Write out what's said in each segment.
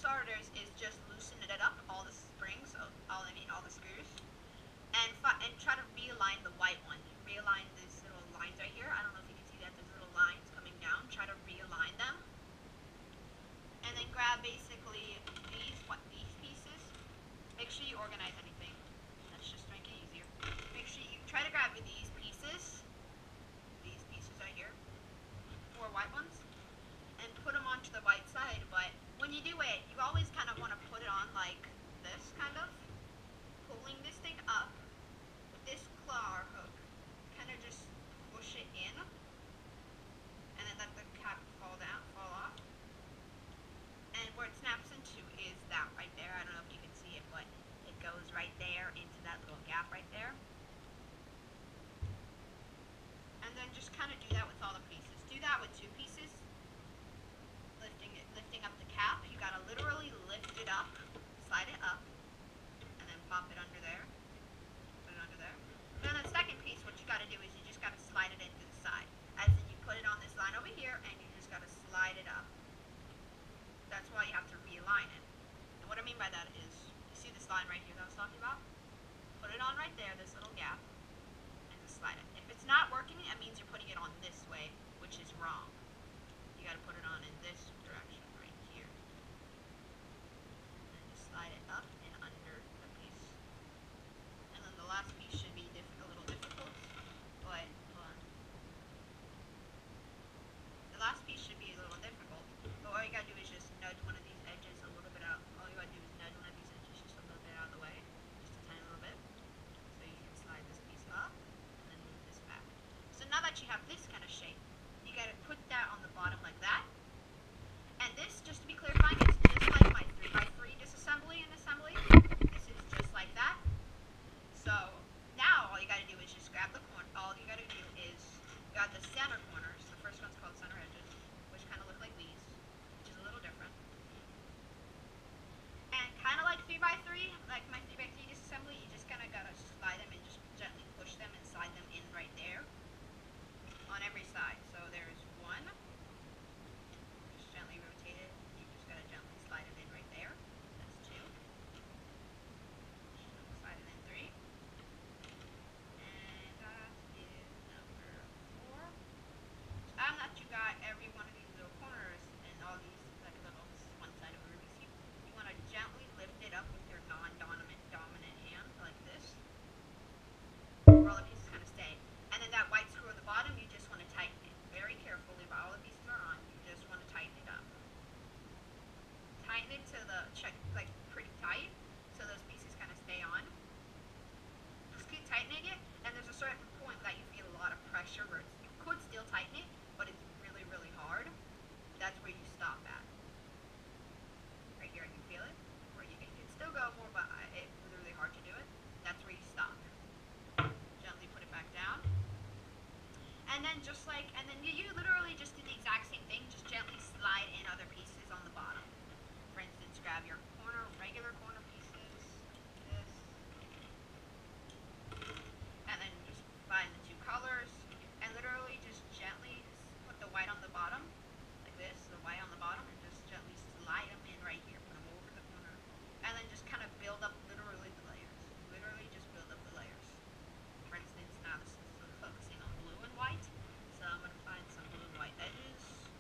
starters is just loosen it up, all the springs, all the screws, and try to realign the white one. Realign these little lines right here. I don't know if you can see that. There's little lines coming down. Try to realign them, and then grab basically these pieces. Make sure you organize anything. That's just make it easier. Make sure you try to grab these pieces. These pieces right here, 4 white ones, and put them onto the white side. But when you do it, you always kind of want to put it on like this, kind of pulling this thing up with this claw or hook. Kind of just push it in, and then let the cap fall off. And where it snaps into is that right there. I don't know if you can see it, but it goes right there into that little gap right there. And then just kind of do that with all the pieces. Do that with 2 pieces. Lifting up the cap. You gotta literally lift it up, slide it up, and then pop it under there. Put it under there. Then the second piece, what you gotta do is you just gotta slide it into the side. As in you put it on this line over here, and you just gotta slide it up. That's why you have to realign it. And what I mean by that is, you see this line right here that I was talking about? Put it on right there, this little gap, and just slide it. If it's not working, that means you're putting it on this way, which is wrong. You gotta put it on in this direction right here. And just slide it up and under the piece. And then the last piece should be a little difficult, but hold on. The last piece should be a little difficult, but all you gotta do is just nudge one of these edges a little bit out. All you gotta do is nudge one of these edges just a little bit out of the way, just a tiny little bit, so you can slide this piece up and then move this back. So now that you have this kind of shape, you gotta put that on the bottom like that. And this, just to be clarifying, it's just like my 3x3 disassembly and assembly. This is just like that. So now all you gotta do is just grab the corner. All you gotta do is grab the center corners. The first one's called center edges, which kind of look like these, which is a little different. And kind of like 3x3, like my 3x3 disassembly, you just kind of gotta slide them and just gently push them and slide them in right there on every side. So there's one. Just gently rotate it. You just gotta gently slide it in right there. That's 2. Slide it in 3. And that is number 4. So that you got every one of these little corners and all these like little one side of a Rubik's Cube. You want to gently lift it up with your non-dominant hand like this, where all the pieces kind of stay. And then that white screw on the bottom, you just want to tighten it very carefully. While all the pieces are on, you just want to tighten it up. Tighten it to the like pretty tight, so those pieces kind of stay on. Just keep tightening it, and there's a certain point that you feel a lot of pressure where you could still tighten it, but it's really, really hard. That's where you stop at. Right here, you feel it? Or you can still go more, but it's really hard to do it. That's where you stop. Gently put it back down. And then you literally just do the exact same thing, just gently slide in other pieces on the bottom. For instance, grab your regular corner pieces, this, and then just find the 2 colors, and literally just gently put the white on the bottom, like this, the white on the bottom, and just gently slide them in right here, put them over the corner, and then just kind of build up literally the layers. Literally just build up the layers. For instance, now this is sort of focusing on blue and white, so I'm going to find some blue and white edges.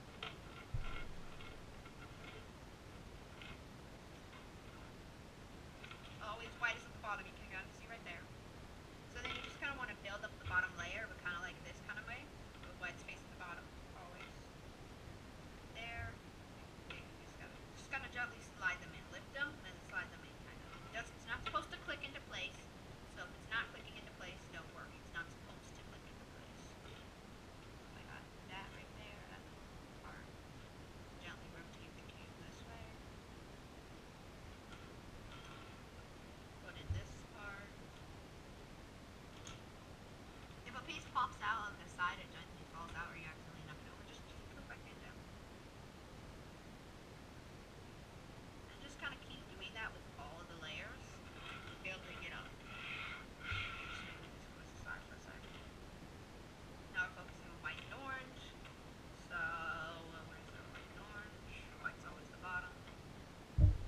Always white is at the bottom, you can kind of see right there. So then you just kind of want to build up the bottom layer, but kind of like this kind of way, with white's facing the bottom, always. There. Just gotta gently slide them in. Lift them, then slide them in, kind of. It's not supposed to click into place, so if it's not clicking into place, don't worry. It's not supposed to click into place. So I got that right there, that little part. Gently rotate the cube this way. Put in this part. If a piece pops out of the side, it gently falls out, or you accidentally knock it over, just put it back in down. And just kind of keep doing that with all of the layers, building it up. Just maybe this goes aside for a second. Now we're focusing on white and orange. So where's the white and orange? White's always the bottom.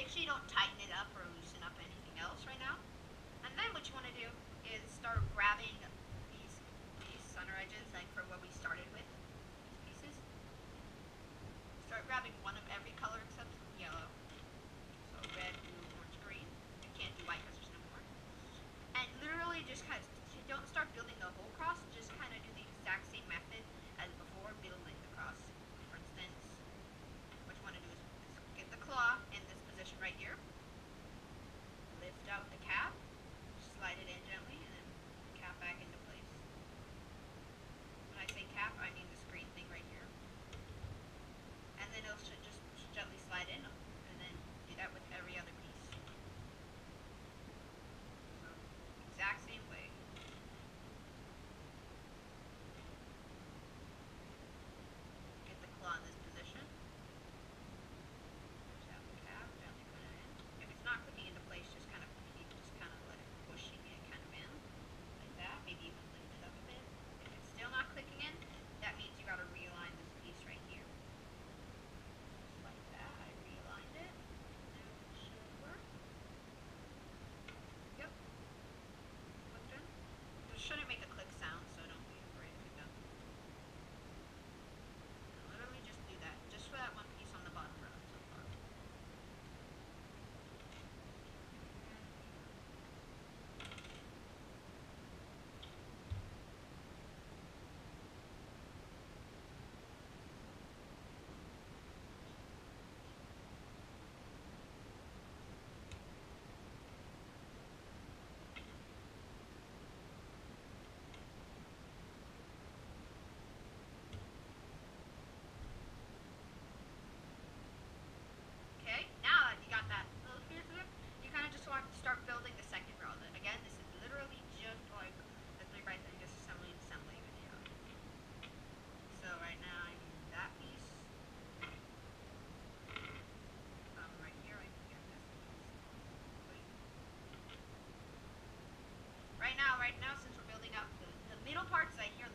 Make sure you don't tighten it up or loosen up anything else right now. And then what you want to do is start grabbing these center edges, like for what we started with, these pieces. Start grabbing one of every color except yellow. So red, blue, orange, green. You can't do white because there's no more. And literally just kind of, don't start building the whole cross, just kind of do the exact same method as before, building the cross. For instance, what you want to do is get the claw in this position right here, lift out the cap, slide it in gently, and then cap back into place. When I say cap, I mean this green thing right here. And then it'll just gently slide in, and then do that with every other piece. So, exact same way. Get the claw in this position. Just have the cap, gently put it in. If it's not clicking into place, just kind of let it push it kind of in, like that. Maybe even lift it up a bit. If it's still not clicking in, that means you got to realign this piece right here. Just like that. I realigned it. Now it should work. Yep. Clicked in. It shouldn't make a click sound, so don't be afraid if it doesn't. Literally just do that, just for that one piece on the bottom row so far. Okay, now that you got that little piece of it, you kind of just want to start building the second row. Then again, this is literally just like as we write the disassembly and assembly video. So right now I'm in that piece. Right here, I can get this piece. Wait. Right now, since we're building up the middle parts right here,